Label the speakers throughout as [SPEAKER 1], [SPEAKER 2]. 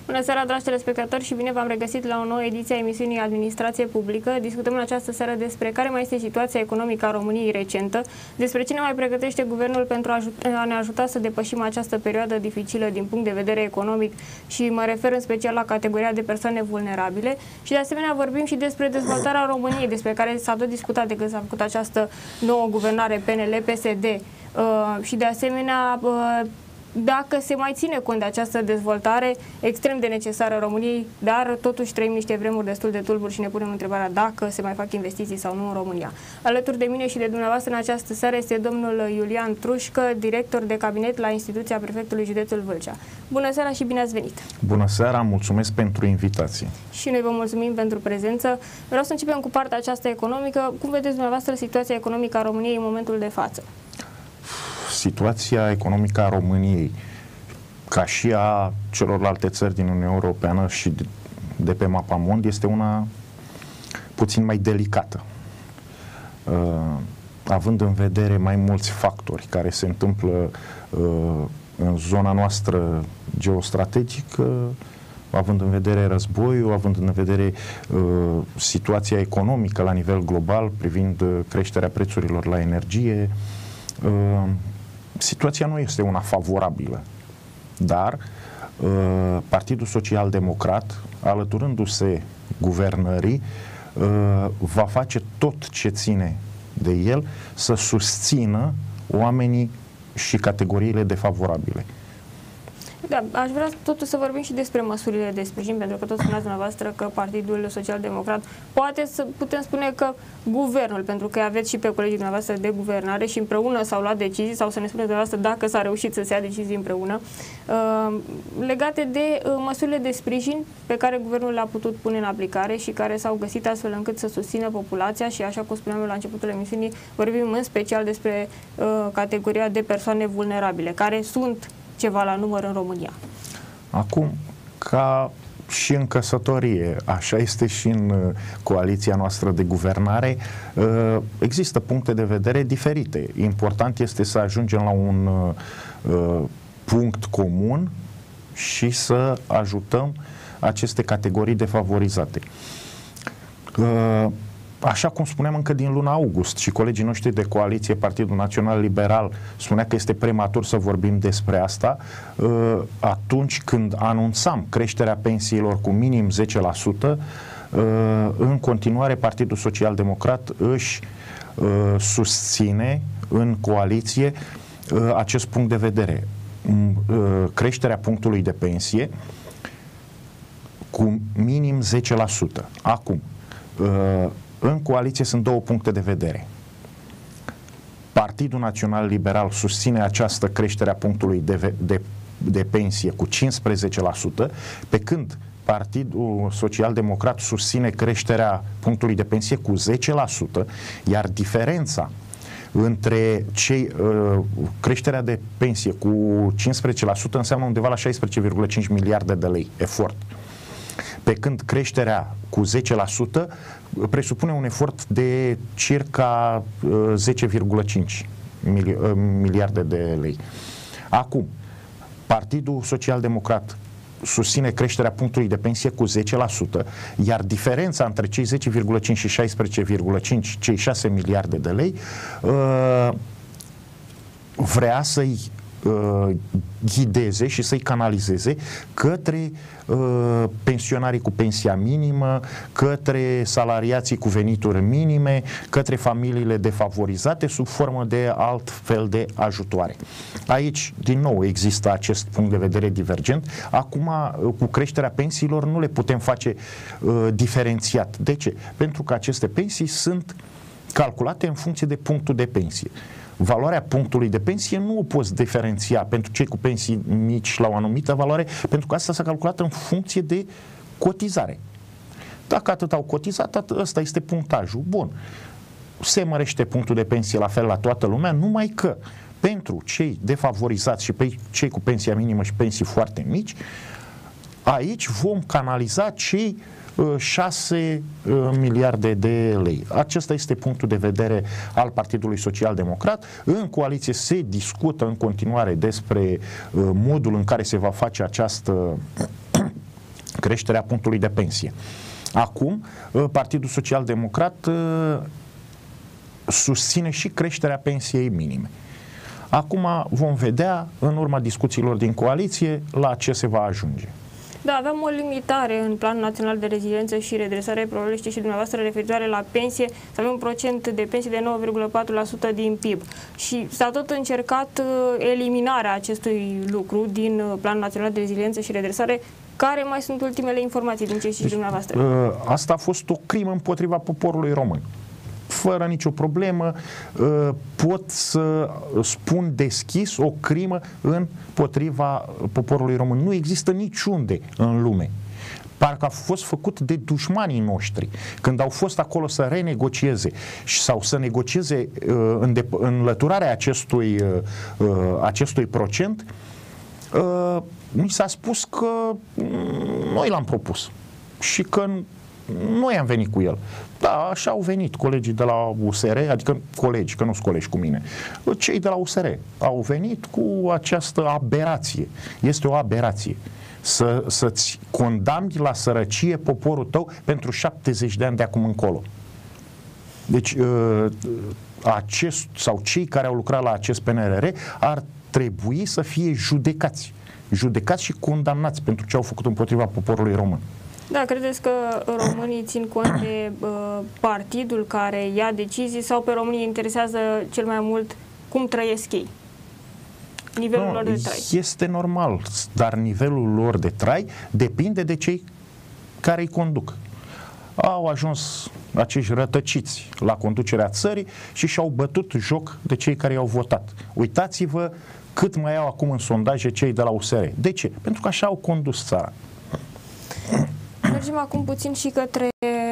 [SPEAKER 1] Bună seara, dragi telespectatori, și bine v-am regăsit la o nouă ediție a emisiunii Administrație Publică. Discutăm în această seară despre care mai este situația economică a României recentă, despre ce ne mai pregătește guvernul pentru a ne ajuta să depășim această perioadă dificilă din punct de vedere economic, și mă refer în special la categoria de persoane vulnerabile, și de asemenea vorbim și despre dezvoltarea României, despre care s-a tot discutat de când s-a făcut această nouă guvernare PNL-PSD, și de asemenea dacă se mai ține cont de această dezvoltare extrem de necesară României, dar totuși trăim niște vremuri destul de tulburi și ne punem întrebarea dacă se mai fac investiții sau nu în România. Alături de mine și de dumneavoastră în această seară este domnul Iulian Trușcă, director de cabinet la instituția prefectului județul Vâlcea. Bună seara și bine ați venit!
[SPEAKER 2] Bună seara, mulțumesc pentru invitație!
[SPEAKER 1] Și noi vă mulțumim pentru prezență. Vreau să începem cu partea aceasta economică. Cum vedeți dumneavoastră situația economică a României în momentul de față?
[SPEAKER 2] Situația economică a României, ca și a celorlalte țări din Uniunea Europeană și de pe mapamond, este una puțin mai delicată, având în vedere mai mulți factori care se întâmplă în zona noastră geostrategică, având în vedere războiul, având în vedere situația economică la nivel global privind creșterea prețurilor la energie. Situația nu este una favorabilă, dar Partidul Social Democrat, alăturându-se guvernării, va face tot ce ține de el să susțină oamenii și categoriile defavorabile.
[SPEAKER 1] Da, aș vrea totuși să vorbim și despre măsurile de sprijin, pentru că tot spuneați dumneavoastră că Partidul Social Democrat, poate să putem spune că guvernul, pentru că aveți și pe colegii dumneavoastră de guvernare și împreună s-au luat decizii, sau să ne spuneți dumneavoastră dacă s-a reușit să se ia decizii împreună, legate de măsurile de sprijin pe care guvernul le-a putut pune în aplicare și care s-au găsit astfel încât să susțină populația. Și așa cum spuneam eu la începutul emisiunii, vorbim în special despre categoria de persoane vulnerabile, care sunt ceva la număr în România.
[SPEAKER 2] Acum, ca și în căsătorie, așa este și în coaliția noastră de guvernare, există puncte de vedere diferite. Important este să ajungem la un punct comun și să ajutăm aceste categorii defavorizate. Așa cum spuneam încă din luna august, și colegii noștri de coaliție, Partidul Național Liberal, spunea că este prematur să vorbim despre asta, atunci când anunțam creșterea pensiilor cu minim 10%, în continuare Partidul Social Democrat își susține în coaliție acest punct de vedere. Creșterea punctului de pensie cu minim 10%. Acum, în coaliție sunt două puncte de vedere. Partidul Național Liberal susține această creștere a punctului de pensie cu 15%, pe când Partidul Social Democrat susține creșterea punctului de pensie cu 10%, iar diferența între creșterea de pensie cu 15% înseamnă undeva la 16,5 miliarde de lei efort. Pe când creșterea cu 10% presupune un efort de circa 10,5 miliarde de lei. Acum, Partidul Social Democrat susține creșterea punctului de pensie cu 10%, iar diferența între cei 10,5 și 16,5, cei 6 miliarde de lei, vrea să-i ghideze și să-i canalizeze către pensionarii cu pensia minimă, către salariații cu venituri minime, către familiile defavorizate sub formă de alt fel de ajutoare. Aici, din nou, există acest punct de vedere divergent. Acum, cu creșterea pensiilor nu le putem face diferențiat. De ce? Pentru că aceste pensii sunt calculate în funcție de punctul de pensie. Valoarea punctului de pensie nu o poți diferenția pentru cei cu pensii mici la o anumită valoare, pentru că asta s-a calculat în funcție de cotizare. Dacă atât au cotizat, ăsta este punctajul. Bun. Se mărește punctul de pensie la fel la toată lumea, numai că pentru cei defavorizați și pe cei cu pensia minimă și pensii foarte mici, aici vom canaliza cei 6 miliarde de lei. Acesta este punctul de vedere al Partidului Social Democrat. În coaliție se discută în continuare despre modul în care se va face această creșterea punctului de pensie. Acum, Partidul Social Democrat susține și creșterea pensiei minime. Acum vom vedea, în urma discuțiilor din coaliție, la ce se va ajunge.
[SPEAKER 1] Da, aveam o limitare în Planul Național de Reziliență și Redresare, probabil știți și dumneavoastră, referitoare la pensie, să avem un procent de pensie de 9,4% din PIB. Și s-a tot încercat eliminarea acestui lucru din Planul Național de Reziliență și Redresare. Care mai sunt ultimele informații din ce știți dumneavoastră?
[SPEAKER 2] Asta a fost o crimă împotriva poporului român. Fără nicio problemă, pot să spun deschis o crimă împotriva poporului român. Nu există niciunde în lume. Parcă a fost făcut de dușmanii noștri. Când au fost acolo să renegocieze sau să negocieze înlăturarea acestui procent, mi s-a spus că noi l-am propus și că noi am venit cu el. Da, așa au venit colegii de la USR, adică colegi, că nu sunt colegi cu mine. Cei de la USR au venit cu această aberație. Este o aberație. Să-ți condamni la sărăcie poporul tău pentru 70 de ani de acum încolo. Deci, sau cei care au lucrat la acest PNRR ar trebui să fie judecați și condamnați pentru ce au făcut împotriva poporului român.
[SPEAKER 1] Da, credeți că românii țin cont de partidul care ia decizii sau pe românii interesează cel mai mult cum trăiesc ei? Nivelul lor de trai.
[SPEAKER 2] Este normal, dar nivelul lor de trai depinde de cei care îi conduc. Au ajuns acești rătăciți la conducerea țării și și-au bătut joc de cei care i-au votat. Uitați-vă cât mai au acum în sondaje cei de la USR. De ce? Pentru că așa au condus țara.
[SPEAKER 1] Mergem acum puțin și către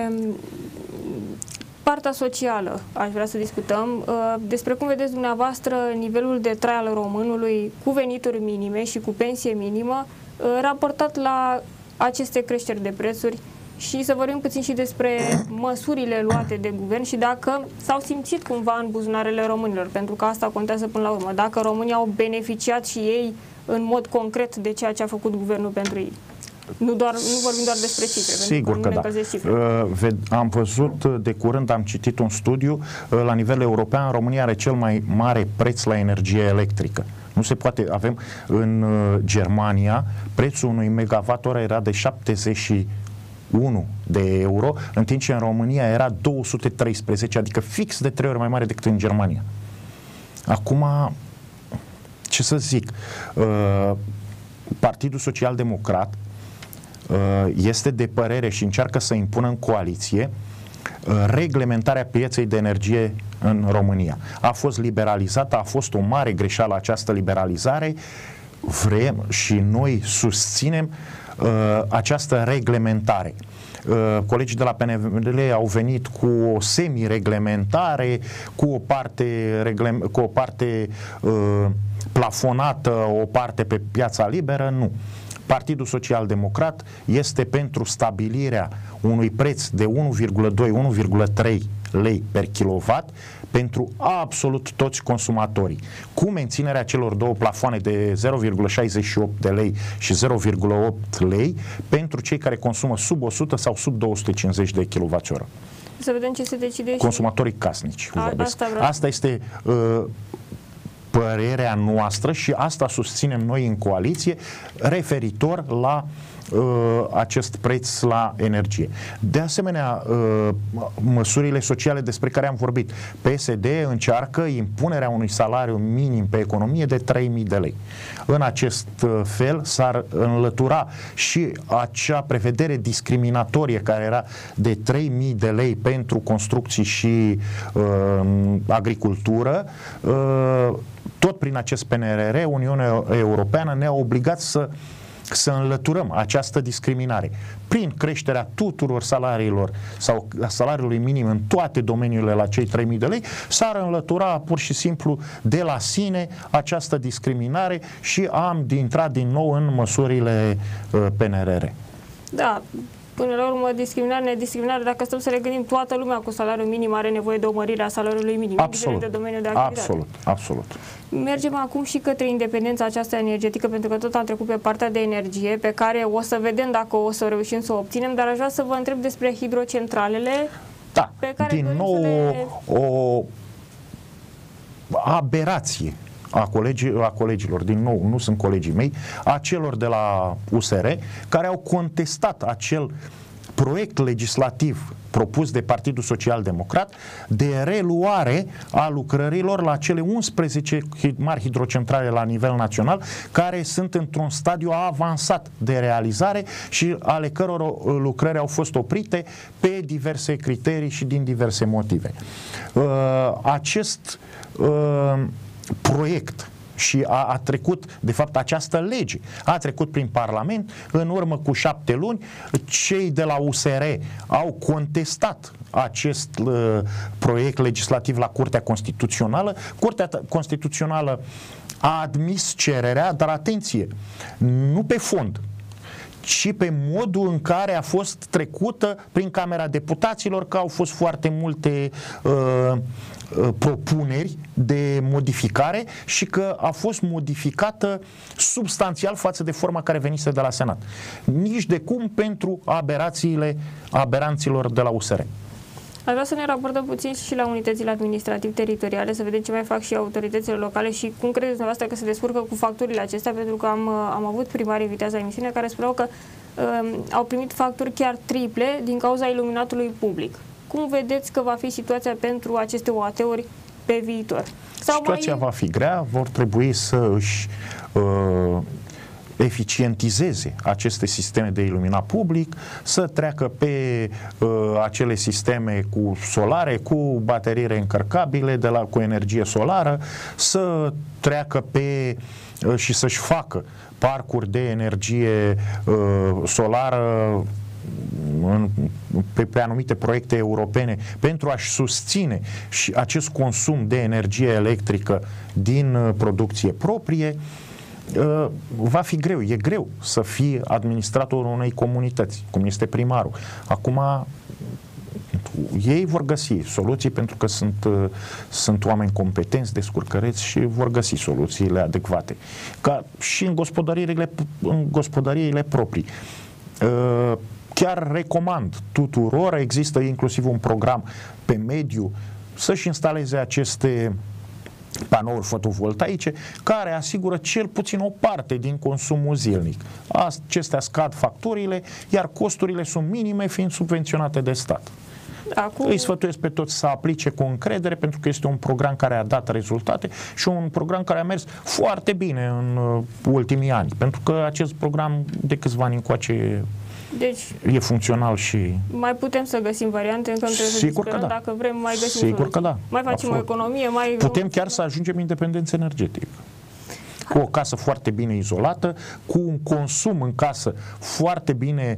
[SPEAKER 1] partea socială. Aș vrea să discutăm despre cum vedeți dumneavoastră nivelul de trai al românului cu venituri minime și cu pensie minimă raportat la aceste creșteri de prețuri și să vorbim puțin și despre măsurile luate de guvern și dacă s-au simțit cumva în buzunarele românilor, pentru că asta contează până la urmă. Dacă românii au beneficiat și ei în mod concret de ceea ce a făcut guvernul pentru ei. Nu vorbim doar despre cifre.
[SPEAKER 2] Sigur că da. Am văzut de curând, am citit un studiu, la nivel european, România are cel mai mare preț la energie electrică. Nu se poate, avem în Germania, prețul unui megawatt-oră era de 71 de euro, în timp ce în România era 213, adică fix de 3 ori mai mare decât în Germania. Acum, ce să zic, Partidul Social Democrat este de părere și încearcă să impună în coaliție reglementarea pieței de energie în România. A fost liberalizată, a fost o mare greșeală această liberalizare. Vrem și noi susținem această reglementare. Colegii de la PNL au venit cu o semi-reglementare, cu o parte plafonată, o parte pe piața liberă. Nu. Partidul Social Democrat este pentru stabilirea unui preț de 1,2-1,3 lei per kilowatt pentru absolut toți consumatorii, cu menținerea celor două plafoane de 0,68 de lei și 0,8 lei pentru cei care consumă sub 100 sau sub 250 de kWh.
[SPEAKER 1] Să vedem ce se decide.
[SPEAKER 2] Consumatorii casnici. Asta este părerea noastră și asta susținem noi în coaliție referitor la acest preț la energie. De asemenea, măsurile sociale despre care am vorbit. PSD încearcă impunerea unui salariu minim pe economie de 3.000 de lei. În acest fel s-ar înlătura și acea prevedere discriminatorie care era de 3.000 de lei pentru construcții și agricultură. Tot prin acest PNRR, Uniunea Europeană ne-a obligat să înlăturăm această discriminare prin creșterea tuturor salariilor sau salariului minim în toate domeniile la cei 3.000 de lei, s-ar înlătura pur și simplu de la sine această discriminare și am intrat din nou în măsurile PNRR.
[SPEAKER 1] Da, Până la urmă, discriminare, nediscriminare, dacă stăm să le gândim, toată lumea cu salariul minim are nevoie de o mărire a salariului minim, indiferent de domeniul de activitate.
[SPEAKER 2] Absolut.
[SPEAKER 1] Mergem acum și către independența aceasta energetică, pentru că tot am trecut pe partea de energie, pe care o să vedem dacă o să reușim să o obținem, dar aș vrea să vă întreb despre hidrocentralele.
[SPEAKER 2] Da,
[SPEAKER 1] pe care
[SPEAKER 2] din nou o aberație a colegilor, din nou, nu sunt colegii mei, a celor de la USR, care au contestat acel proiect legislativ propus de Partidul Social Democrat de reluare a lucrărilor la cele 11 mari hidrocentrale la nivel național, care sunt într-un stadiu avansat de realizare și ale căror lucrări au fost oprite pe diverse criterii și din diverse motive. Acest proiect și a trecut, de fapt această lege a trecut prin Parlament în urmă cu 7 luni. Cei de la USR au contestat acest proiect legislativ la Curtea Constituțională. Curtea Constituțională a admis cererea, dar atenție, nu pe fond, ci pe modul în care a fost trecută prin Camera Deputaților, că au fost foarte multe propuneri de modificare și că a fost modificată substanțial față de forma care venise de la Senat. Nici de cum pentru aberanților de la USR.
[SPEAKER 1] Aș vrea să ne raportăm puțin și la unitățile administrativ-teritoriale, să vedem ce mai fac și autoritățile locale și cum credeți dumneavoastră că se descurcă cu facturile acestea, pentru că am avut primari invitați la emisiune care spuneau că au primit facturi chiar triple din cauza iluminatului public. Cum vedeți că va fi situația pentru aceste OAT-uri pe viitor?
[SPEAKER 2] Situația va fi grea, vor trebui să își eficientizeze aceste sisteme de iluminat public, să treacă pe acele sisteme cu solare, cu baterii reîncărcabile cu energie solară, să treacă pe și să-și facă parcuri de energie solară pe anumite proiecte europene pentru a-și susține și acest consum de energie electrică din producție proprie. Va fi greu, e greu să fii administratorul unei comunități, cum este primarul. Acum ei vor găsi soluții pentru că sunt oameni competenți, descurcăreți și vor găsi soluțiile adecvate. Ca și în gospodăriile proprii. Chiar recomand tuturor, există inclusiv un program pe mediu, să-și instaleze aceste panouri fotovoltaice care asigură cel puțin o parte din consumul zilnic. Acestea scad facturile, iar costurile sunt minime, fiind subvenționate de stat. Îi sfătuiesc pe toți să aplice cu încredere, pentru că este un program care a dat rezultate și un program care a mers foarte bine în ultimii ani, pentru că acest program de câțiva ani încoace e funcțional și... Mai
[SPEAKER 1] putem să găsim variante, încă trebuie să discutăm, da. Dacă vrem, mai găsim
[SPEAKER 2] soluții. Că da.
[SPEAKER 1] Mai facem o economie,
[SPEAKER 2] putem chiar să ajungem independență energetică. Cu o casă foarte bine izolată, cu un consum în casă foarte bine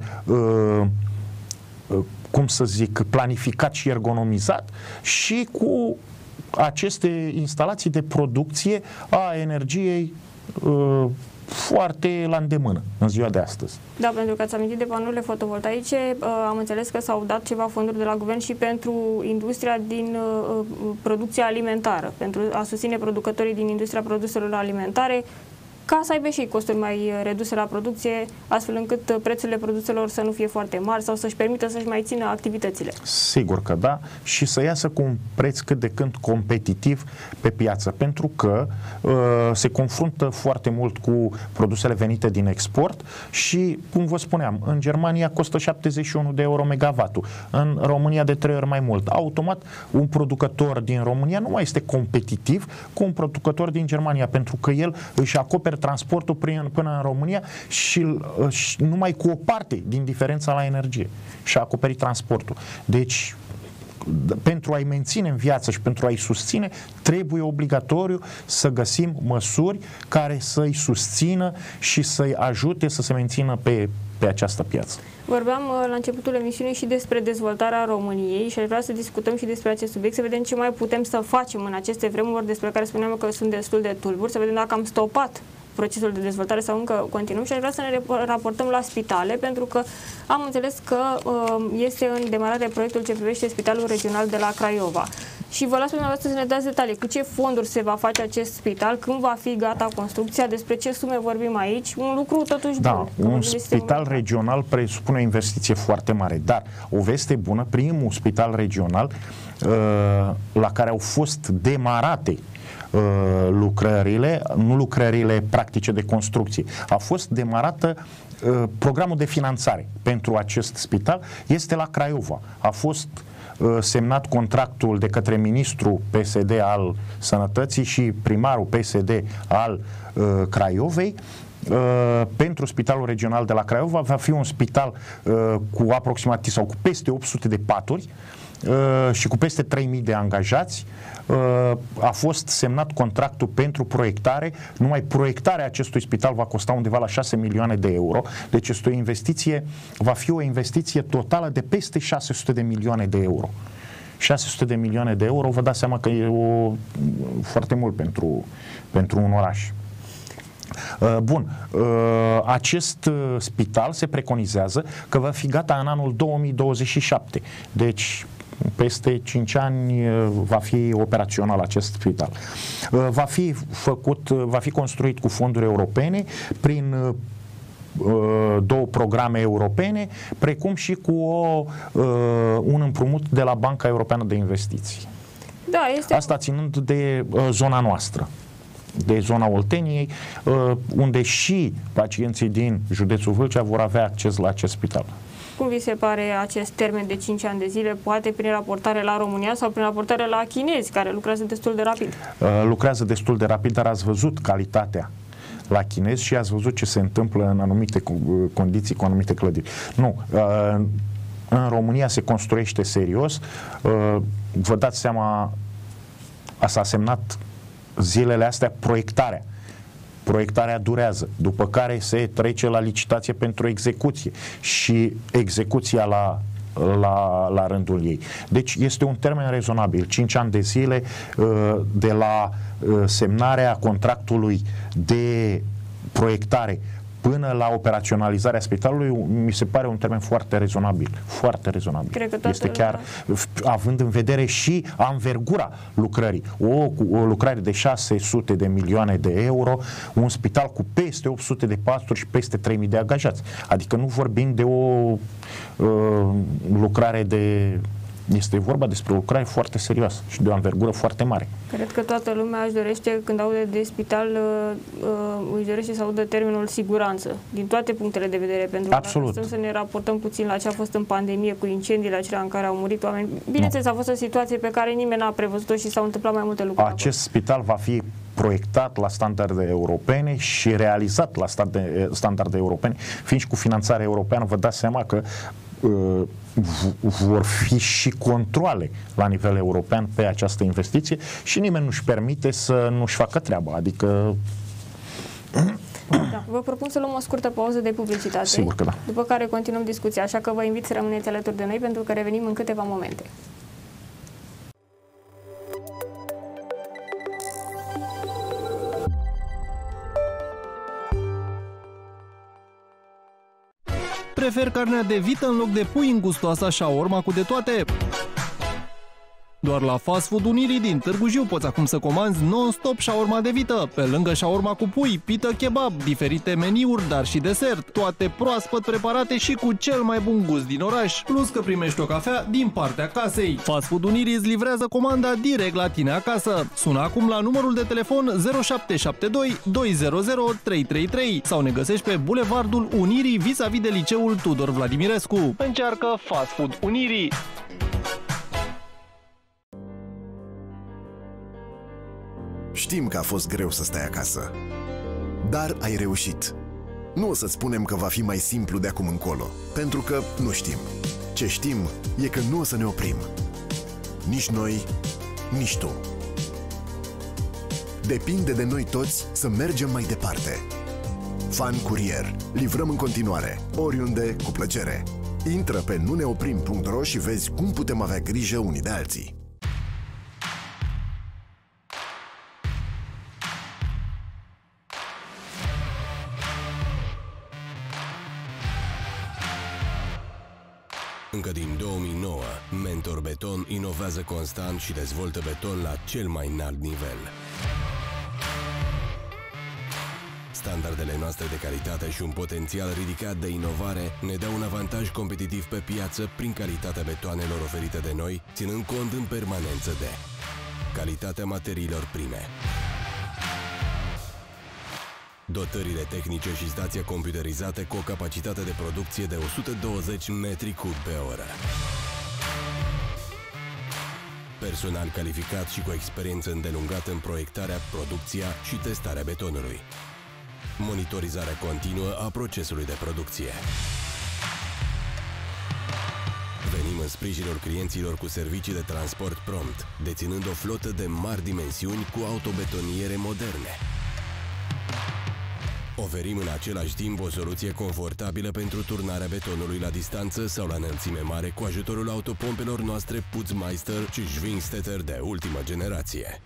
[SPEAKER 2] cum să zic, planificat și ergonomizat și cu aceste instalații de producție a energiei foarte la îndemână în ziua de astăzi.
[SPEAKER 1] Da, pentru că ați amintit de panourile fotovoltaice, am înțeles că s-au dat ceva fonduri de la guvern și pentru industria din producția alimentară, pentru a susține producătorii din industria produselor alimentare, ca să aibă și costuri mai reduse la producție, astfel încât prețurile produselor să nu fie foarte mari sau să-și permită să-și mai țină activitățile.
[SPEAKER 2] Sigur că da, și să iasă cu un preț cât de cât competitiv pe piață, pentru că se confruntă foarte mult cu produsele venite din export și, cum vă spuneam, în Germania costă 71 de euro megavatul, în România de 3 ori mai mult. Automat, un producător din România nu mai este competitiv cu un producător din Germania, pentru că el își acoperă transportul până în România și numai cu o parte din diferența la energie și a acoperit transportul. Deci, pentru a-i menține în viață și pentru a-i susține, trebuie obligatoriu să găsim măsuri care să-i susțină și să-i ajute să se mențină pe această piață.
[SPEAKER 1] Vorbeam la începutul emisiunii și despre dezvoltarea României și aș vrea să discutăm și despre acest subiect, să vedem ce mai putem să facem în aceste vremuri despre care spuneam că sunt destul de tulburi, să vedem dacă am stopat procesul de dezvoltare sau încă continuăm și aș vrea să ne raportăm la spitale, pentru că am înțeles că este în demarare proiectul ce privește Spitalul Regional de la Craiova. Și vă las pe dumneavoastră să ne dați detalii. Cu ce fonduri se va face acest spital? Când va fi gata construcția? Despre ce sume vorbim aici? Un lucru totuși bun.
[SPEAKER 2] Un spital regional presupune o investiție foarte mare, dar o veste bună, primul spital regional la care au fost demarate lucrările, nu lucrările practice de construcție, a fost demarată programul de finanțare pentru acest spital, este la Craiova. A fost semnat contractul de către ministrul PSD al Sănătății și primarul PSD al Craiovei. Pentru Spitalul Regional de la Craiova va fi un spital cu aproximativ sau cu peste 800 de paturi și cu peste 3000 de angajați. A fost semnat contractul pentru proiectare. Numai proiectarea acestui spital va costa undeva la 6 milioane de euro. Deci este o investiție, va fi o investiție totală de peste 600 de milioane de euro. 600 de milioane de euro, vă dați seama că e foarte mult pentru un oraș. Bun, acest spital se preconizează că va fi gata în anul 2027. Deci peste 5 ani va fi operațional acest spital. Va fi construit cu fonduri europene prin 2 programe europene, precum și cu un împrumut de la Banca Europeană de Investiții.
[SPEAKER 1] Da,
[SPEAKER 2] asta ținând de zona noastră, de zona Olteniei, unde și pacienții din județul Vâlcea vor avea acces la acest spital.
[SPEAKER 1] Cum vi se pare acest termen de 5 ani de zile, poate prin raportare la România sau prin raportare la chinezi, care lucrează destul de rapid?
[SPEAKER 2] Lucrează destul de rapid, dar ați văzut calitatea la chinezi și ați văzut ce se întâmplă în anumite condiții cu anumite clădiri. Nu, în România se construiește serios. Vă dați seama, s-a semnat zilele astea proiectarea. Proiectarea durează, după care se trece la licitație pentru execuție și execuția la rândul ei. Deci este un termen rezonabil, 5 ani de zile de la semnarea contractului de proiectare până la operaționalizarea spitalului, mi se pare un termen foarte rezonabil. Foarte rezonabil.
[SPEAKER 1] Cred că
[SPEAKER 2] este chiar, având în vedere și anvergura lucrării. O lucrare de 600 de milioane de euro, un spital cu peste 800 de paturi și peste 3000 de angajați. Adică nu vorbim de o lucrare de... Este vorba despre o lucrare foarte serioasă și de o anvergură foarte mare.
[SPEAKER 1] Cred că toată lumea își dorește, când aude de spital, își dorește să audă termenul siguranță, din toate punctele de vedere, pentru că
[SPEAKER 2] absolut.
[SPEAKER 1] Dacă să ne raportăm puțin la ce a fost în pandemie, cu incendiile acelea în care au murit oameni. Bineînțeles, a fost o situație pe care nimeni n-a prevăzut-o și s-au întâmplat mai multe lucruri.
[SPEAKER 2] Acest spital va fi proiectat la standarde europene și realizat la standarde europene, fiind și cu finanțare europeană. Vă dați seama că vor fi și controale la nivel european pe această investiție și nimeni nu-și permite să nu-și facă treaba. Adică...
[SPEAKER 1] Da, vă propun să luăm o scurtă pauză de publicitate.
[SPEAKER 2] Sigur că da.
[SPEAKER 1] După care continuăm discuția, așa că vă invit să rămâneți alături de noi pentru că revenim în câteva momente.
[SPEAKER 3] Prefer carnea de vită în loc de pui în gustoasa shawarma cu de toate? Doar la Fast Food Unirii din Târgu Jiu poți acum să comanzi non-stop shawarma de vită. Pe lângă shawarma cu pui, pită kebab, diferite meniuri, dar și desert, toate proaspăt preparate și cu cel mai bun gust din oraș. Plus că primești o cafea din partea casei. Fast Food Unirii îți livrează comanda direct la tine acasă. Sună acum la numărul de telefon 0772 200 333 sau ne găsești pe Bulevardul Unirii vis-a-vis de liceul Tudor Vladimirescu. Încearcă Fast Food Unirii.
[SPEAKER 4] Știm că a fost greu să stai acasă, dar ai reușit. Nu o să-ți spunem că va fi mai simplu de acum încolo, pentru că nu știm. Ce știm e că nu o să ne oprim. Nici noi, nici tu. Depinde de noi toți să mergem mai departe. Fan Curier. Livrăm în continuare, oriunde, cu plăcere. Intră pe nuneoprim.ro și vezi cum putem avea grijă unii de alții.
[SPEAKER 5] Încă din 2009, Mentor Beton inovează constant și dezvoltă beton la cel mai înalt nivel. Standardele noastre de calitate și un potențial ridicat de inovare ne dau un avantaj competitiv pe piață prin calitatea betoanelor oferite de noi, ținând cont în permanență de calitatea materiilor prime, dotările tehnice și stația computerizate cu o capacitate de producție de 120 metri cub pe oră, personal calificat și cu experiență îndelungată în proiectarea, producția și testarea betonului, monitorizarea continuă a procesului de producție. Venim în sprijinul clienților cu servicii de transport prompt, deținând o flotă de mari dimensiuni cu autobetoniere moderne. Oferim în același timp o soluție confortabilă pentru turnarea betonului la distanță sau la înălțime mare cu ajutorul autopompelor noastre Putzmeister și Schwingstetter de ultimă generație.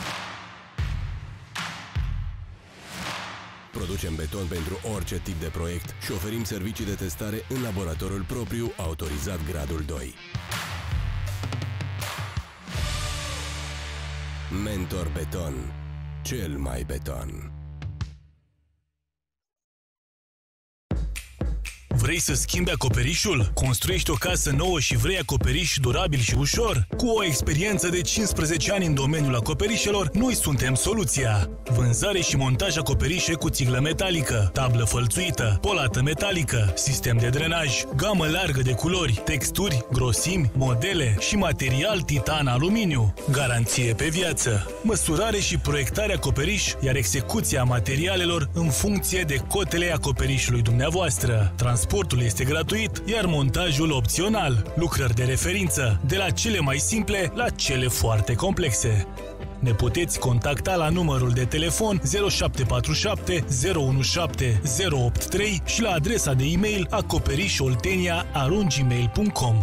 [SPEAKER 5] Producem beton pentru orice tip de proiect și oferim servicii de testare în laboratorul propriu autorizat gradul 2. Mentor Beton. Cel mai beton.
[SPEAKER 6] Vrei să schimbi acoperișul? Construiești o casă nouă și vrei acoperiș durabil și ușor? Cu o experiență de 15 ani în domeniul acoperișelor, noi suntem soluția. Vânzare și montaj acoperișe cu țiglă metalică, tablă fălțuită, polată metalică, sistem de drenaj, gamă largă de culori, texturi, grosimi, modele și material titan-aluminiu. Garanție pe viață. Măsurare și proiectare acoperiș, iar execuția materialelor în funcție de cotele acoperișului dumneavoastră. Transportul este gratuit, iar montajul opțional. Lucrări de referință, de la cele mai simple la cele foarte complexe. Ne puteți contacta la numărul de telefon 0747 017 083 și la adresa de e-mail acoperișoltenia@gmail.com.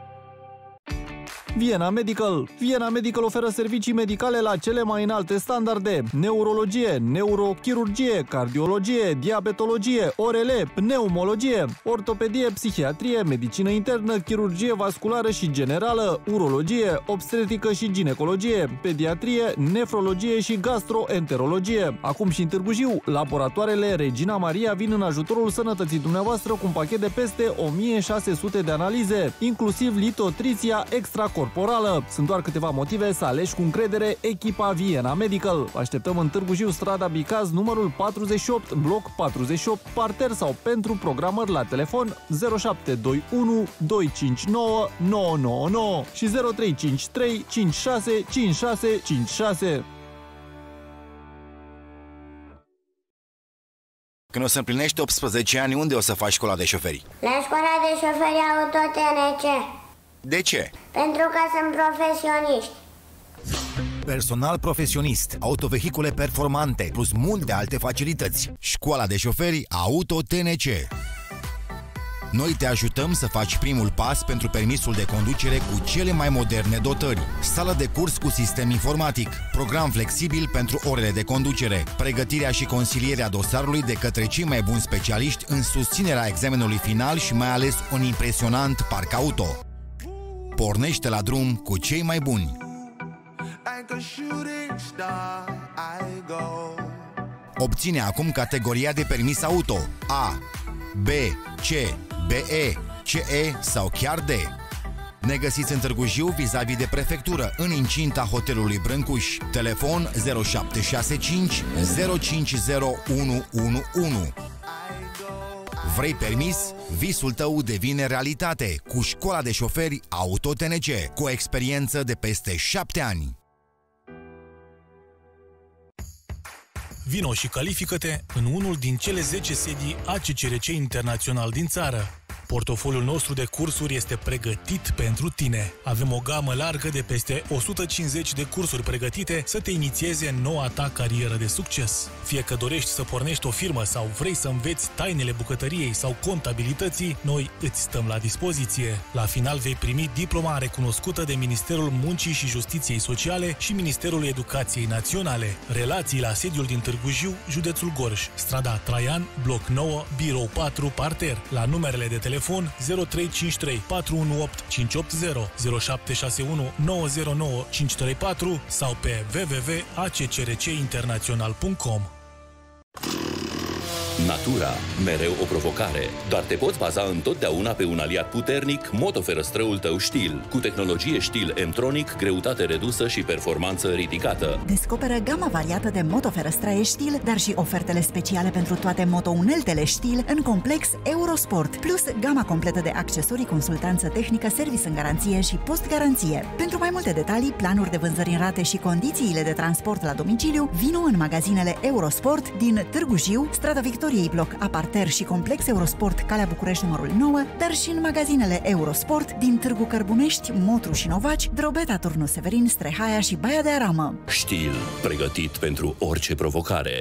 [SPEAKER 3] Vienna Medical. Vienna Medical oferă servicii medicale la cele mai înalte standarde: neurologie, neurochirurgie, cardiologie, diabetologie, ORL, pneumologie, ortopedie, psihiatrie, medicină internă, chirurgie vasculară și generală, urologie, obstetrică și ginecologie, pediatrie, nefrologie și gastroenterologie. Acum și în Târgu Jiu, laboratoarele Regina Maria vin în ajutorul sănătății dumneavoastră cu un pachet de peste 1600 de analize, inclusiv litotriția extracorporală. Sunt doar câteva motive să alegi cu încredere echipa Vienna Medical. Așteptăm în Târgu Jiu, strada Bicaz, numărul 48, bloc 48, parter sau pentru programări la telefon 0721 259 999 și 0353 56 56 56.
[SPEAKER 7] Când o să împlinești 18 ani, unde o să faci școala de șoferi?
[SPEAKER 8] La școala de șoferi auto TNC.
[SPEAKER 7] De ce?
[SPEAKER 8] Pentru că sunt profesioniști.
[SPEAKER 7] Personal profesionist, autovehicule performante, plus multe alte facilități. Școala de șoferi Auto TNC. Noi te ajutăm să faci primul pas pentru permisul de conducere cu cele mai moderne dotări. Sală de curs cu sistem informatic, program flexibil pentru orele de conducere, pregătirea și consilierea dosarului de către cei mai buni specialiști în susținerea examenului final și mai ales un impresionant parc auto. Pornește la drum cu cei mai buni. Obține acum categoria de permis auto A, B, C, BE, CE sau chiar D. Ne găsiți în Târgu Jiu, vis-a-vis de prefectură, în incinta hotelului Brâncuș. Telefon 0765 050111. Vrei permis? Visul tău devine realitate cu școala de șoferi Auto TNC, cu o experiență de peste 7 ani.
[SPEAKER 6] Vino și califică-te în unul din cele 10 sedii ACCRC internațional din țară. Portofoliul nostru de cursuri este pregătit pentru tine. Avem o gamă largă de peste 150 de cursuri pregătite să te inițieze în noua ta carieră de succes. Fie că dorești să pornești o firmă sau vrei să înveți tainele bucătăriei sau contabilității, noi îți stăm la dispoziție. La final vei primi diploma recunoscută de Ministerul Muncii și Justiției Sociale și Ministerul Educației Naționale. Relații la sediul din Târgu Jiu, județul Gorj, strada Traian, bloc 9, birou 4, parter, la numerele de telefon telefon 0353 418 580 0761 909 534 sau pe www.accrcinternațional.com.
[SPEAKER 9] Natura, mereu o provocare. Doar te poți baza întotdeauna pe un aliat puternic, motoferăstrăul tău Stihl. Cu tehnologie Stihl M-Tronic, greutate redusă și performanță ridicată.
[SPEAKER 10] Descoperă gama variată de motoferăstraie Stihl, dar și ofertele speciale pentru toate motouneltele Stihl în complex Eurosport, plus gama completă de accesorii, consultanță tehnică, service în garanție și post-garanție. Pentru mai multe detalii, planuri de vânzări în rate și condițiile de transport la domiciliu, vino în magazinele Eurosport din Târgu Jiu, strada Victoriei Bloc Aparter și complex Eurosport Calea București numărul 9, dar și în magazinele Eurosport din Târgu Cărbunești, Motru și Novaci, Drobeta, Turnul Severin, Strehaia și Baia de Aramă.
[SPEAKER 9] Stihl, pregătit pentru orice provocare.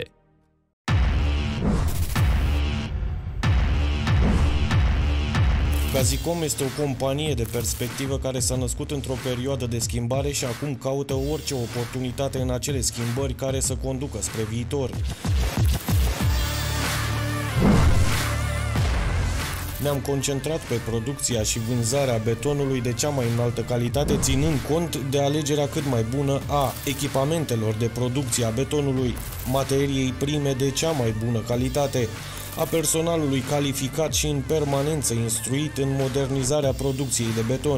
[SPEAKER 11] Gazicom este o companie de perspectivă care s-a născut într-o perioadă de schimbare și acum caută orice oportunitate în acele schimbări care să conducă spre viitor. Ne-am concentrat pe producția și vânzarea betonului de cea mai înaltă calitate, ținând cont de alegerea cât mai bună a echipamentelor de producție a betonului, materiei prime de cea mai bună calitate, a personalului calificat și în permanență instruit în modernizarea producției de beton.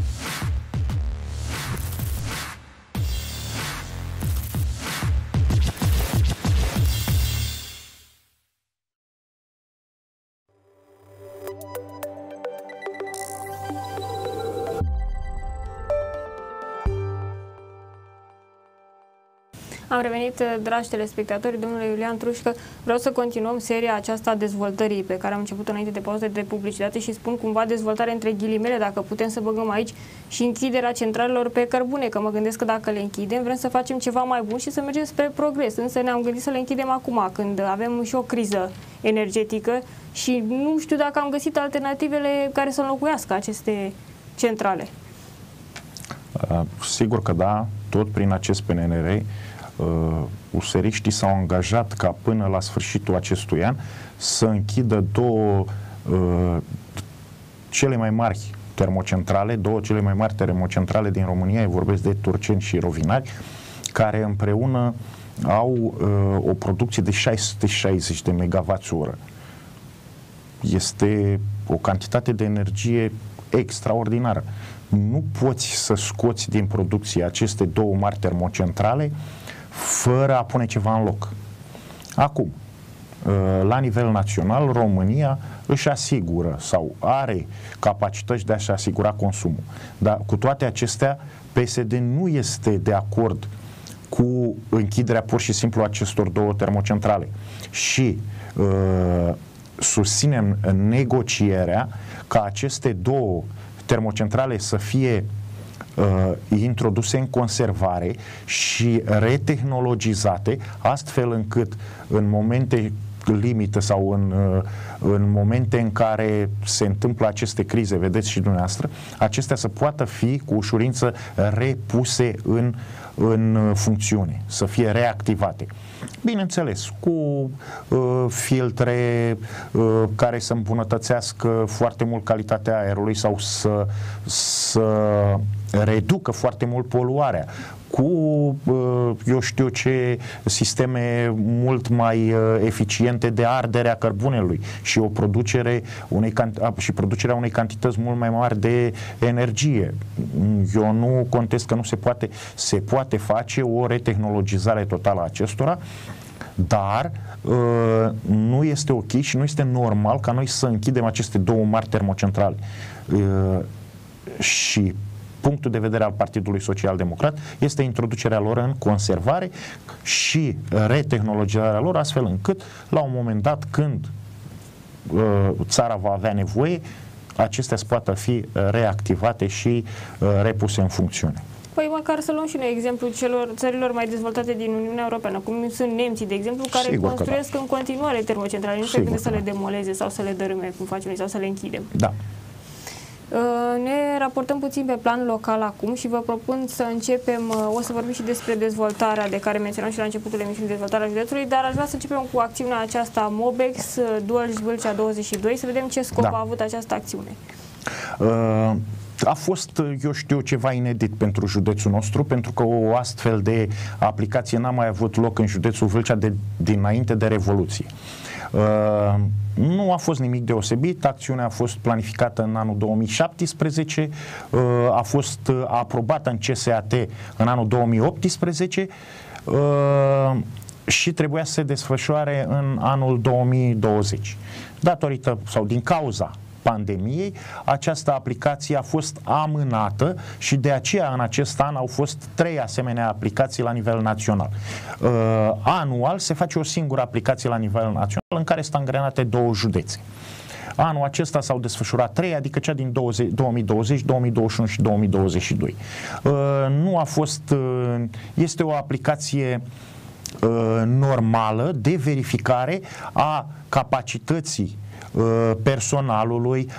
[SPEAKER 1] Am revenit, dragi telespectatori, domnule Iulian Trușcă. Vreau să continuăm seria aceasta a dezvoltării pe care am început înainte de pauză de publicitate și spun cumva dezvoltare între ghilimele, dacă putem să băgăm aici și închiderea centralelor pe cărbune, că mă gândesc că dacă le închidem vrem să facem ceva mai bun și să mergem spre progres, însă ne-am gândit să le închidem acum, când avem și o criză energetică și nu știu dacă am găsit alternativele care să înlocuiască aceste centrale.
[SPEAKER 2] Sigur că da, tot prin acest PNRR useriștii s-au angajat ca până la sfârșitul acestui an să închidă două cele mai mari termocentrale din România, eu vorbesc de Turceni și Rovinari, care împreună au o producție de 660 de MWh. Este o cantitate de energie extraordinară. Nu poți să scoți din producție aceste două mari termocentrale fără a pune ceva în loc. Acum, la nivel național, România își asigură sau are capacități de a-și asigura consumul. Dar cu toate acestea, PSD nu este de acord cu închiderea pur și simplu acestor două termocentrale și susținem negocierea ca aceste două termocentrale să fie introduse în conservare și retehnologizate, astfel încât în momente limită sau în momente în care se întâmplă aceste crize, vedeți și dumneavoastră, acestea să poată fi cu ușurință repuse în funcțiune, să fie reactivate. Bineînțeles, cu filtre care să îmbunătățească foarte mult calitatea aerului sau să reducă foarte mult poluarea, cu, eu știu ce, sisteme mult mai eficiente de ardere a cărbunelui și producerea unei cantități mult mai mari de energie. Eu nu contest că nu se poate face o retehnologizare totală a acestora, dar nu este ok și nu este normal ca noi să închidem aceste două mari termocentrale. Și punctul de vedere al Partidului Social-Democrat este introducerea lor în conservare și retehnologizarea lor, astfel încât la un moment dat, când țara va avea nevoie, acestea să poată fi reactivate și repuse în funcțiune.
[SPEAKER 1] Păi măcar să luăm și noi exemplul țărilor mai dezvoltate din Uniunea Europeană, cum sunt nemții, de exemplu, care construiesc în continuare termocentrale, nu se gândesc să le demoleze sau să le dărâme, cum facem noi, sau să le închidem.
[SPEAKER 2] Da.
[SPEAKER 1] Ne raportăm puțin pe plan local acum și vă propun să începem, o să vorbim și despre dezvoltarea de care menționam și la începutul emisiunii, dezvoltarea județului, dar aș vrea să începem cu acțiunea aceasta Mobex Dual Vâlcea 22, să vedem ce scop a avut această acțiune.
[SPEAKER 2] A fost, eu știu, ceva inedit pentru județul nostru, pentru că o astfel de aplicație n-a mai avut loc în județul Vâlcea dinainte de Revoluție. Nu a fost nimic deosebit, acțiunea a fost planificată în anul 2017, a fost aprobată în CSAT în anul 2018 și trebuia să se desfășoare în anul 2020. Datorită sau din cauza pandemiei, această aplicație a fost amânată și de aceea în acest an au fost 3 asemenea aplicații la nivel național. Anual se face o singură aplicație la nivel național în care sunt angrenate 2 județe. Anul acesta s-au desfășurat 3, adică cea din 2020, 2021 și 2022. Nu a fost, este o aplicație normală de verificare a capacității personalului,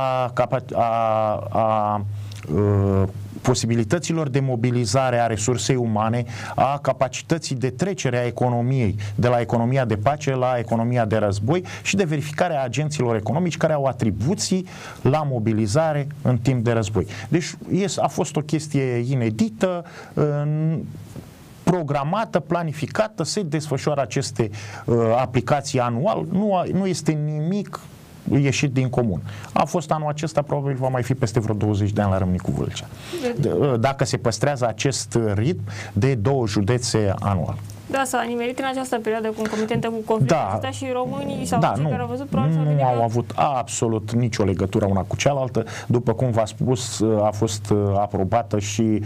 [SPEAKER 2] a posibilităților de mobilizare a resursei umane, a capacității de trecere a economiei de la economia de pace la economia de război și de verificare a agenților economici care au atribuții la mobilizare în timp de război. Deci a fost o chestie inedită, programată, planificată, se desfășoară aceste aplicații anual, nu este nimic ieșit din comun. A fost anul acesta, probabil va mai fi peste vreo 20 de ani la Râmnicu Vâlcea. Dacă se păstrează acest ritm de 2 județe anual.
[SPEAKER 1] Da, s-a nimerit în această perioadă concomitentă cu conflictul și românii sau cei care au văzut probabil
[SPEAKER 2] nu au avut absolut nicio legătură una cu cealaltă. După cum v-a spus, a fost aprobată și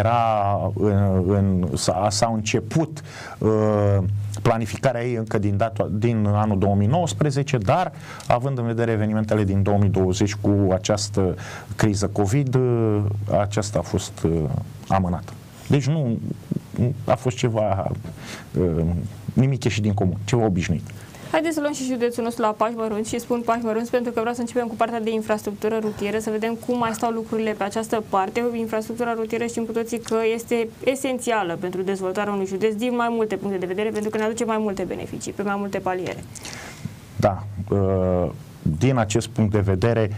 [SPEAKER 2] s-a început planificarea ei încă din anul 2019, dar având în vedere evenimentele din 2020 cu această criză COVID, aceasta a fost amânată. Deci nu a fost ceva, nimic ieșit din comun, ceva obișnuit.
[SPEAKER 1] Haideți să luăm și județul nostru la pași mărunți și spun pași mărunți pentru că vreau să începem cu partea de infrastructură rutieră, să vedem cum mai stau lucrurile pe această parte. Infrastructura rutieră știm cu toții că este esențială pentru dezvoltarea unui județ din mai multe puncte de vedere, pentru că ne aduce mai multe beneficii, pe mai multe paliere.
[SPEAKER 2] Da, din acest punct de vedere,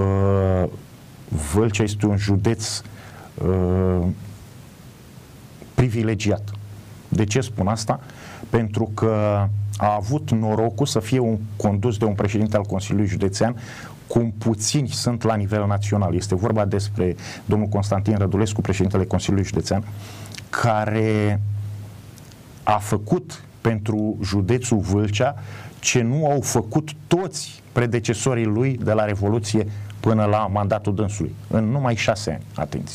[SPEAKER 2] Vâlcea este un județ privilegiat. De ce spun asta? Pentru că a avut norocul să fie condus de un președinte al Consiliului Județean, cum puțini sunt la nivel național. Este vorba despre domnul Constantin Rădulescu, președintele Consiliului Județean, care a făcut pentru județul Vâlcea ce nu au făcut toți predecesorii lui de la Revoluție până la mandatul dânsului. În numai 6 ani. Atenție.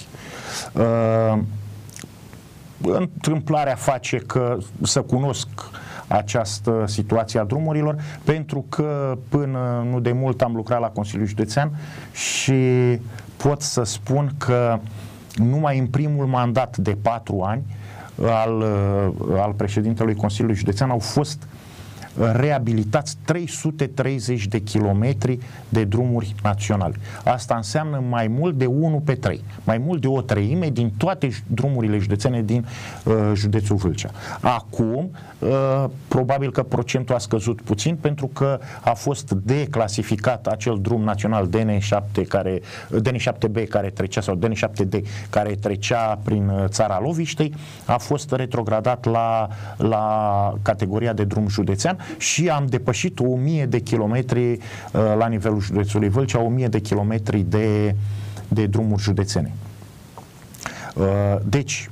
[SPEAKER 2] Întâmplarea face să cunosc această situație a drumurilor, pentru că până nu de mult am lucrat la Consiliul Județean și pot să spun că numai în primul mandat de 4 ani al președintelui Consiliului Județean au fost reabilitați 330 de kilometri de drumuri naționale. Asta înseamnă mai mult de 1 pe 3, mai mult de o treime din toate drumurile județene din județul Vâlcea. Acum, probabil că procentul a scăzut puțin pentru că a fost declasificat acel drum național DN7B care trecea, sau DN7D care trecea prin țara Loviștei, a fost retrogradat la categoria de drum județean și am depășit 1000 de kilometri la nivelul județului Vâlcea, 1000 de kilometri de drumuri județene. Deci,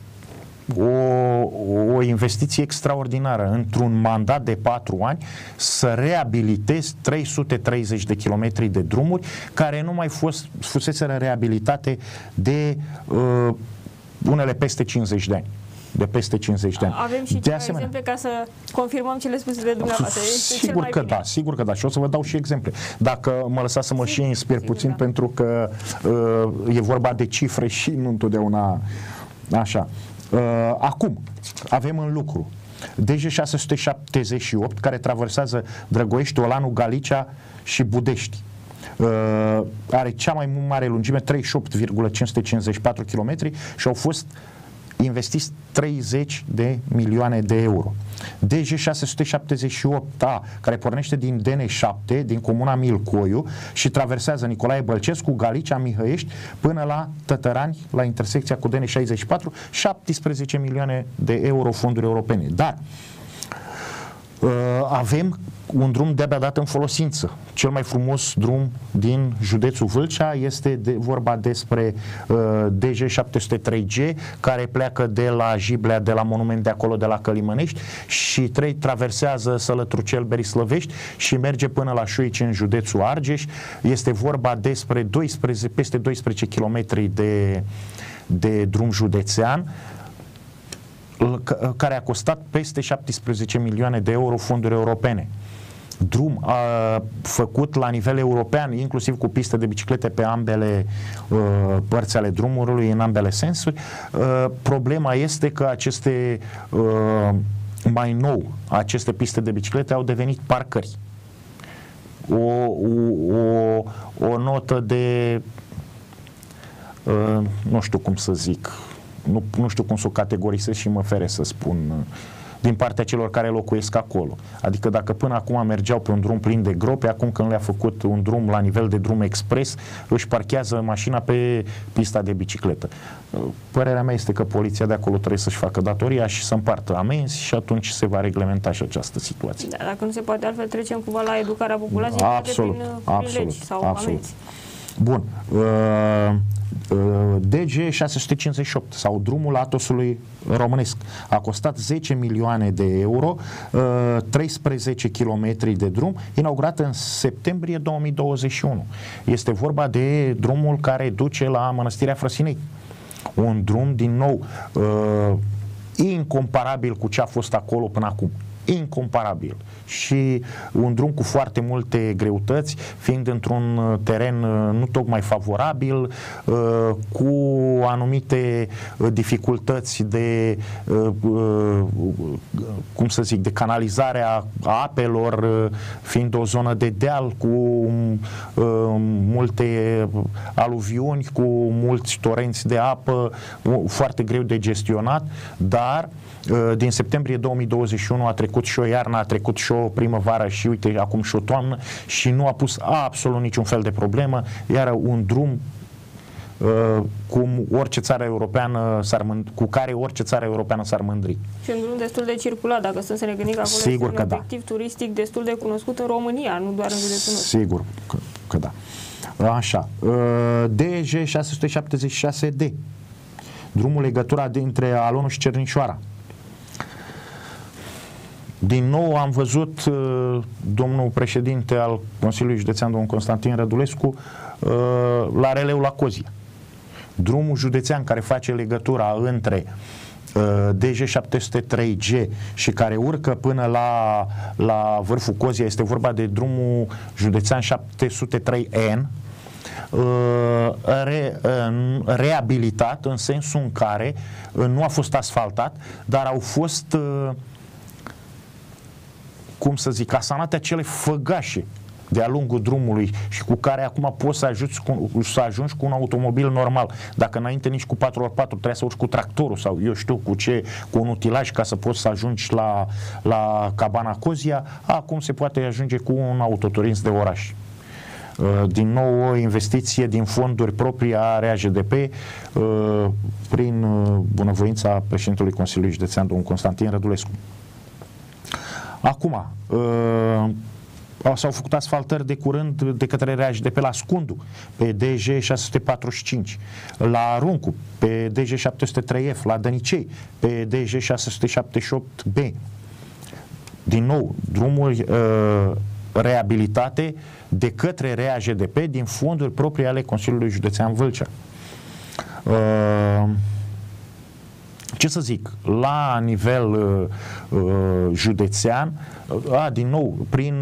[SPEAKER 2] o investiție extraordinară într-un mandat de 4 ani să reabilitezi 330 de kilometri de drumuri care nu mai fuseseră reabilitate de unele peste 50 de ani. De peste 50 de ani.
[SPEAKER 1] Avem și exemple ca să confirmăm cele spuse de dumneavoastră.
[SPEAKER 2] Sigur că da. Și o să vă dau și exemple. Dacă mă lăsați să mă și inspir puțin, pentru că e vorba de cifre și nu întotdeauna așa. Acum avem în lucru DG 678 care traversează Drăgoiești, Olanu, Galicea și Budești. are cea mai mare lungime, 38,554 km și au fost investiți 30 de milioane de euro. DG678A, care pornește din DN7, din comuna Milcoiu și traversează Nicolae Bălcescu, Galicea, Mihăiești, până la Tătărani, la intersecția cu DN64, 17 milioane de euro fonduri europene. Dar avem un drum de-abia dat în folosință. Cel mai frumos drum din județul Vâlcea este vorba despre DG703G, care pleacă de la Jiblea, de la monument de acolo, de la Călimănești și traversează Sălătrucel, Berislăvești și merge până la Șuici în județul Argeș. Este vorba despre peste 12 km de drum județean, care a costat peste 17 milioane de euro fonduri europene. Drum făcut la nivel european, inclusiv cu piste de biciclete pe ambele părți ale drumului, în ambele sensuri. Problema este că mai nou, aceste piste de biciclete au devenit parcări. O notă de nu știu cum să zic, nu știu cum să o categorisesc și mă fere să spun, din partea celor care locuiesc acolo. Adică dacă până acum mergeau pe un drum plin de grope, acum când le-a făcut un drum la nivel de drum expres, își parchează mașina pe pista de bicicletă. Părerea mea este că poliția de acolo trebuie să-și facă datoria și să împartă amenzi și atunci se va reglementa și această situație.
[SPEAKER 1] Da, dacă nu se poate altfel, trecem cumva la educarea populației,
[SPEAKER 2] absolut,
[SPEAKER 1] prin legi sau amenzi.
[SPEAKER 2] Bun. DG658 sau drumul Atosului românesc a costat 10 milioane de euro, 13 km de drum, inaugurat în septembrie 2021. Este vorba de drumul care duce la Mănăstirea Frăsinei. Un drum, din nou, incomparabil cu ce a fost acolo până acum. Incomparabil. Și un drum cu foarte multe greutăți, fiind într-un teren nu tocmai favorabil, cu anumite dificultăți de cum să zic, de canalizare a apelor, fiind o zonă de deal cu multe aluviuni, cu mulți torenți de apă, foarte greu de gestionat, dar din septembrie 2021 a trecut și o iarnă, a trecut și o primăvară și uite acum și o toamnă și nu a pus absolut niciun fel de problemă, iar un drum cu care orice țară europeană s-ar mândri. Și un drum destul de circulat, dacă sunt să ne gândim că acolo
[SPEAKER 1] sigur este un obiectiv turistic destul de cunoscut în România, nu doar în județul nostru.
[SPEAKER 2] Sigur că da. Așa. DG676D, drumul legătura dintre Alonu și Cernișoara. Din nou am văzut domnul președinte al Consiliului Județean, domnul Constantin Rădulescu, la releul la Cozia. Drumul județean care face legătura între DG703G și care urcă până la vârful Cozia, este vorba de drumul județean 703N, reabilitat în sensul în care nu a fost asfaltat, dar au fost cum să zic, asanate acele făgașe de-a lungul drumului și cu care acum poți să ajungi cu un automobil normal. Dacă înainte nici cu 4x4 trebuia să urci cu tractorul sau eu știu cu un utilaj ca să poți să ajungi la Cabana Cozia, acum se poate ajunge cu un autoturism de oraș. Din nou o investiție din fonduri proprii a RAJDP prin bunăvoința președintelui Consiliului Județean, domnul Constantin Rădulescu. Acum, s-au făcut asfaltări de curând de către RAJDP la Scundu, pe DG645, la Runcu, pe DG703F, la Dănicei, pe DG678B. Din nou, drumuri reabilitate de către RAJDP din fonduri proprii ale Consiliului Județean Vâlcea. Ce să zic, la nivel județean, din nou,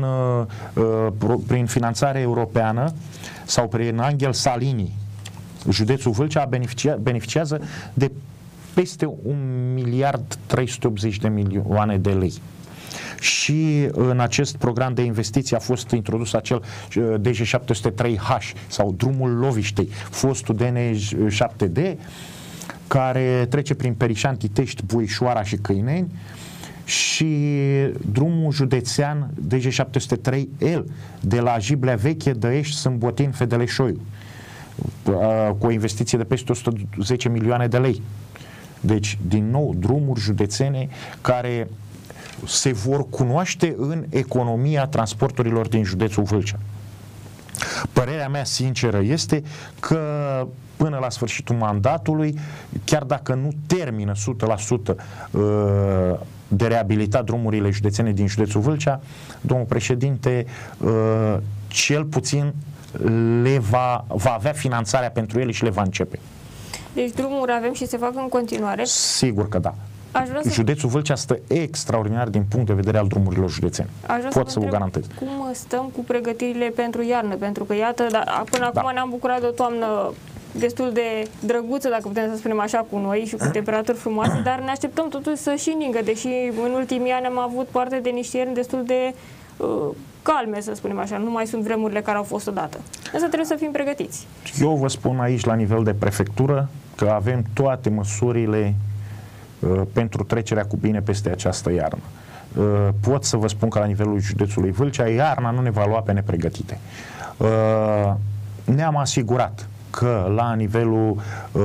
[SPEAKER 2] prin finanțare europeană sau prin Angel Salini, județul Vâlcea beneficiază de peste 1.380 de milioane de lei. și în acest program de investiții a fost introdus acel DG703H sau drumul Loviștei, fostul DN7D, care trece prin Perișan, Titești, Buișoara și Câineni, și drumul județean DG703L de la Jiblea Veche, Dăiești, Sâmbotin, Fedeleșoiu, cu o investiție de peste 110 milioane de lei. Deci, din nou, drumuri județene care se vor cunoaște în economia transporturilor din județul Vâlcea. Părerea mea sinceră este că până la sfârșitul mandatului, chiar dacă nu termină 100% de reabilitat drumurile județene din județul Vâlcea, domnul președinte cel puțin va avea finanțarea pentru ele și le va începe.
[SPEAKER 1] Deci drumuri avem și se fac în continuare?
[SPEAKER 2] Sigur că da. Județul Vâlcea stă extraordinar din punct de vedere al drumurilor județene. Pot să vă garantez.
[SPEAKER 1] Cum stăm cu pregătirile pentru iarnă? Pentru că, iată, până acum ne-am bucurat de o toamnă destul de drăguță, dacă putem să spunem așa, cu noi și cu temperaturi frumoase, dar ne așteptăm totuși să și ningă, deși în ultimii ani am avut parte de niște ierni destul de calme, să spunem așa. Nu mai sunt vremurile care au fost odată. Însă trebuie să fim pregătiți.
[SPEAKER 2] Eu vă spun aici, la nivel de prefectură, că avem toate măsurile pentru trecerea cu bine peste această iarnă. Pot să vă spun că la nivelul județului Vâlcea, iarna nu ne va lua pe nepregătite. Ne-am asigurat că la nivelul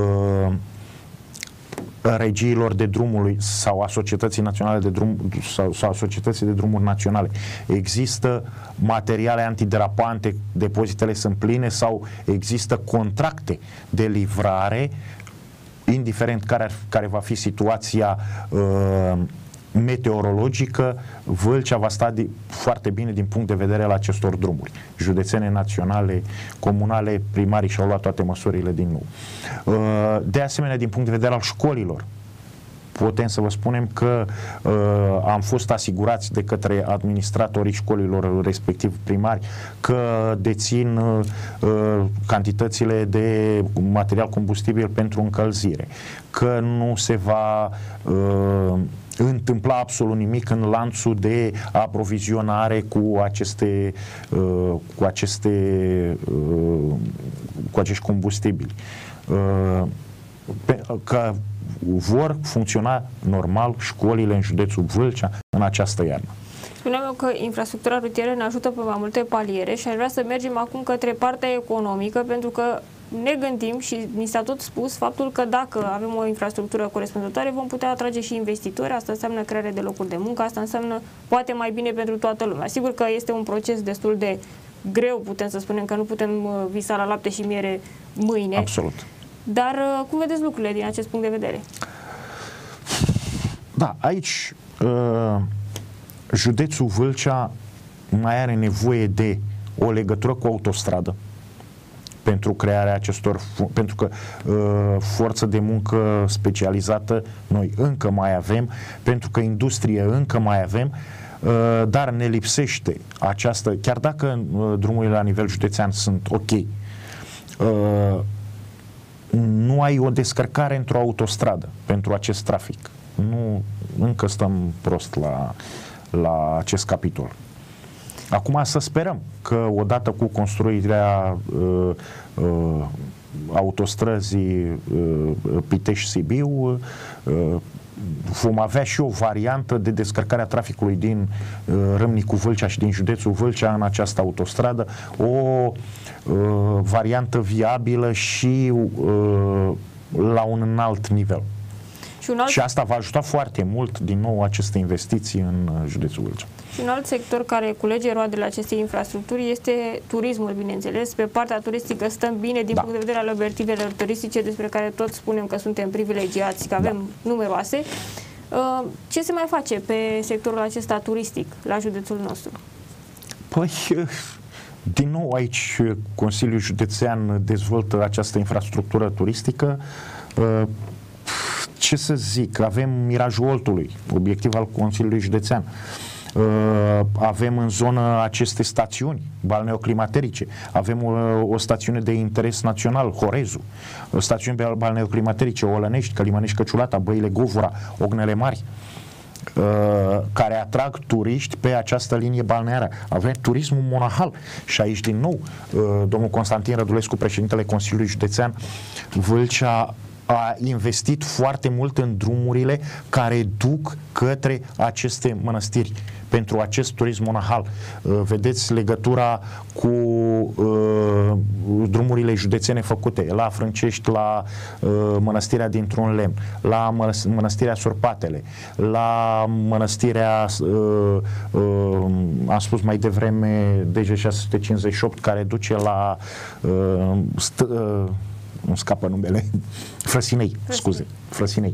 [SPEAKER 2] regiilor de drumului sau a Societății Naționale de Drum sau a Societății de Drumuri Naționale există materiale antiderapante, depozitele sunt pline sau există contracte de livrare, indiferent care va fi situația meteorologică, Vâlcea va sta foarte bine din punct de vedere al acestor drumuri. Județene, naționale, comunale, primarii și-au luat toate măsurile din nou. De asemenea, din punct de vedere al școlilor, putem să vă spunem că am fost asigurați de către administratorii școlilor, respectiv primari, că dețin cantitățile de material combustibil pentru încălzire, că nu se va întâmpla absolut nimic în lanțul de aprovizionare cu acești combustibili. Că vor funcționa normal școlile în județul Vâlcea în această iarnă.
[SPEAKER 1] Spuneam eu că infrastructura rutieră ne ajută pe mai multe paliere și aș vrea să mergem acum către partea economică, pentru că ne gândim și ni s-a tot spus faptul că dacă avem o infrastructură corespunzătoare vom putea atrage și investitori, asta înseamnă creare de locuri de muncă, asta înseamnă poate mai bine pentru toată lumea. Sigur că este un proces destul de greu, putem să spunem că nu putem visa la lapte și miere mâine.
[SPEAKER 2] Absolut.
[SPEAKER 1] Dar cum vedeți lucrurile din acest punct de vedere?
[SPEAKER 2] Da, aici județul Vâlcea mai are nevoie de o legătură cu autostradă pentru crearea acestor, pentru că forță de muncă specializată noi încă mai avem, pentru că industrie încă mai avem, dar ne lipsește această, chiar dacă drumurile la nivel județean sunt ok, nu ai o descărcare într-o autostradă pentru acest trafic. Nu, încă stăm prost la acest capitol. Acum să sperăm că odată cu construirea autostrăzii Pitești-Sibiu vom avea și o variantă de descărcare a traficului din Râmnicu Vâlcea și din județul Vâlcea în această autostradă, o variantă viabilă și la un înalt nivel. Și asta va ajuta foarte mult, din nou, aceste investiții în județul Vâlcea.
[SPEAKER 1] Și un alt sector care culege roadele acestei infrastructuri este turismul, bineînțeles. Pe partea turistică stăm bine din punct de vedere al obiectivelor turistice, despre care toți spunem că suntem privilegiați, că avem numeroase. Ce se mai face pe sectorul acesta turistic la județul nostru?
[SPEAKER 2] Păi, din nou aici Consiliul Județean dezvoltă această infrastructură turistică. Ce să zic, avem Mirajul Oltului, obiectiv al Consiliului Județean. Avem în zonă aceste stațiuni balneoclimaterice. Avem o stațiune de interes național, Horezu, stațiuni balneoclimaterice, Olănești, Călimănești, Căciulata, Băile Govora, Ognele Mari. care atrag turiști pe această linie balneară. Avem turismul monahal și aici din nou domnul Constantin Rădulescu, președintele Consiliului Județean Vâlcea, a investit foarte mult în drumurile care duc către aceste mănăstiri pentru acest turism monahal. Vedeți legătura cu drumurile județene făcute la Frâncești, la mănăstirea dintr-un lemn, la mănăstirea Surpatele, la mănăstirea am spus mai devreme DG 658 care duce la nu scapă numele, Frăsinei, scuze, Frăsinei.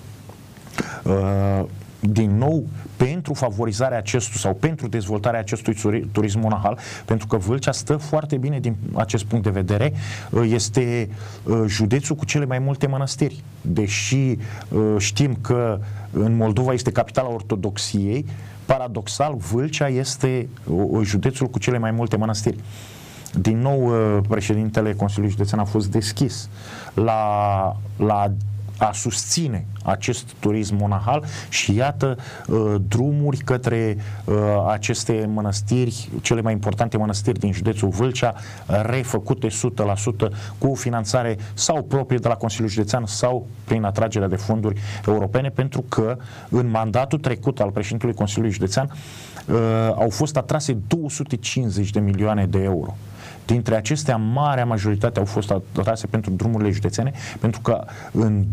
[SPEAKER 2] Din nou, pentru favorizarea acestui sau pentru dezvoltarea acestui turism monahal, pentru că Vâlcea stă foarte bine din acest punct de vedere, este județul cu cele mai multe mănăstiri. Deși știm că în Moldova este capitala ortodoxiei, paradoxal, Vâlcea este județul cu cele mai multe mănăstiri. Din nou, președintele Consiliului Județean a fost deschis la a susține acest turism monahal și iată drumuri către aceste mănăstiri, cele mai importante mănăstiri din județul Vâlcea, refăcute 100% cu finanțare sau proprie de la Consiliul Județean sau prin atragerea de fonduri europene, pentru că în mandatul trecut al președintelui Consiliului Județean au fost atrase 250 de milioane de euro. Dintre acestea, marea majoritate au fost atrase pentru drumurile județene, pentru că în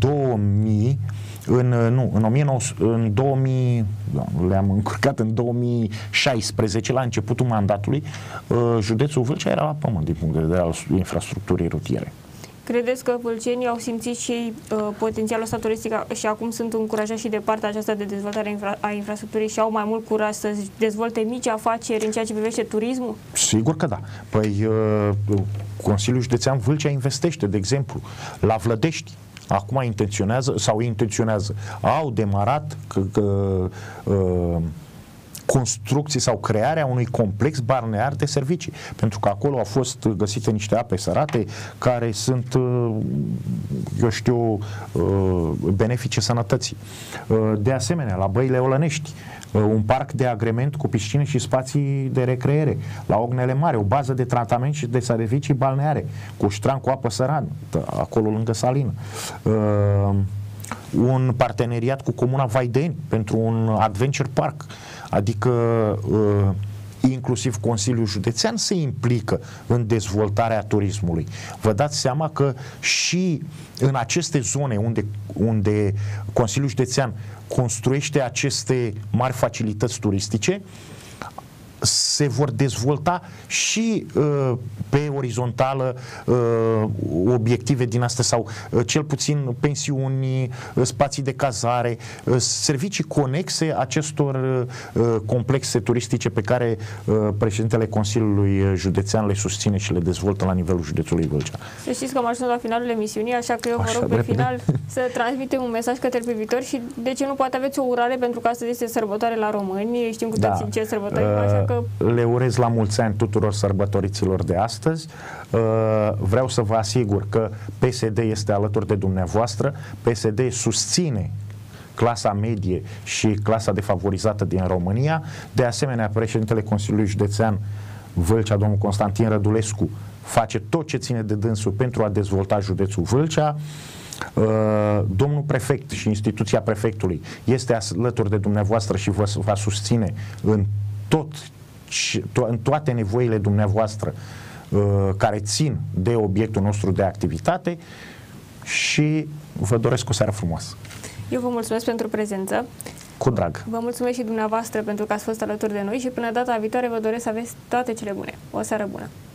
[SPEAKER 2] 2016, la începutul mandatului, județul Vâlcea era la pământ din punct de vedere al infrastructurii rutiere.
[SPEAKER 1] Credeți că vâlcenii au simțit și potențialul ăsta turistic și acum sunt încurajați și de partea aceasta de dezvoltare a infrastructurii și au mai mult curaj să dezvolte mici afaceri în ceea ce privește turismul?
[SPEAKER 2] Că da. Păi Consiliul Județean Vâlcea investește, de exemplu, la Vlădești. Acum intenționează. Au demarat construcții sau crearea unui complex balnear de servicii, pentru că acolo au fost găsite niște ape sărate care sunt, eu știu, benefice sănătății. De asemenea, la Băile Olănești, un parc de agrement cu piscine și spații de recreere. La Ognele Mari, o bază de tratament și de servicii balneare, cu ștran cu apă sărană, acolo lângă salină. Un parteneriat cu Comuna Vaideni pentru un adventure park, adică inclusiv Consiliul Județean se implică în dezvoltarea turismului. Vă dați seama că și în aceste zone unde Consiliul Județean construiește aceste mari facilități turistice, se vor dezvolta și pe orizontală obiective din astea sau cel puțin pensiuni, spații de cazare, servicii conexe acestor complexe turistice pe care președintele Consiliului Județean le susține și le dezvoltă la nivelul județului Vâlcea.
[SPEAKER 1] Să știți că am ajuns la finalul emisiunii, așa că eu vă rog pe final să transmitem un mesaj către privitori și de ce nu poate aveți o urare, pentru că astăzi este sărbătoare la români, știm cu toții ce sărbători, așa că
[SPEAKER 2] le urez la mulți ani tuturor sărbătoriților de astăzi. Vreau să vă asigur că PSD este alături de dumneavoastră. PSD susține clasa medie și clasa defavorizată din România. De asemenea, președintele Consiliului Județean Vâlcea, domnul Constantin Rădulescu, face tot ce ține de dânsul pentru a dezvolta județul Vâlcea. Domnul prefect și instituția prefectului este alături de dumneavoastră și vă va susține în toate nevoile dumneavoastră care țin de obiectul nostru de activitate și vă doresc o seară frumoasă.
[SPEAKER 1] Eu vă mulțumesc pentru prezență.
[SPEAKER 2] Cu drag.
[SPEAKER 1] Vă mulțumesc și dumneavoastră pentru că ați fost alături de noi și până data viitoare vă doresc să aveți toate cele bune. O seară bună!